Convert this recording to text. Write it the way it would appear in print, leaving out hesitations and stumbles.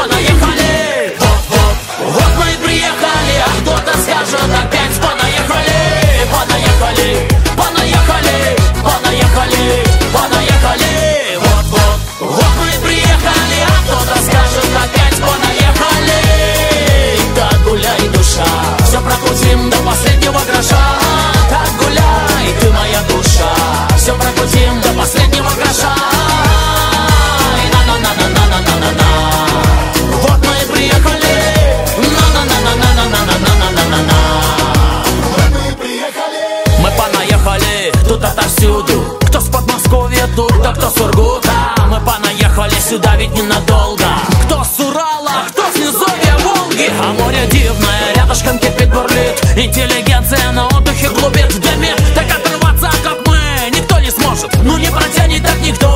понаехали. Вот мы и приехали, а кто-то скажет опять понаехали. Понаехали, понаехали, понаехали, понаехали. Вот мы и приехали, а кто-то скажет опять понаехали. Так гуляй, душа, все прокрутим до последнего гроша. Так гуляй, ты моя душа, все прокрутим до последнего гроша. Вот мы и приехали. Мы понаехали тут отовсюду. Кто с Подмосковья тут, да кто с Сургута. Мы понаехали сюда ведь ненадолго. Кто с Урала, кто с низовья Волги. А море дивное, рядышком кипит, бурлит. Интеллигенция на отдыхе глубит в дыме. Так отрываться, как мы, никто не сможет. Ну не протянет так никто.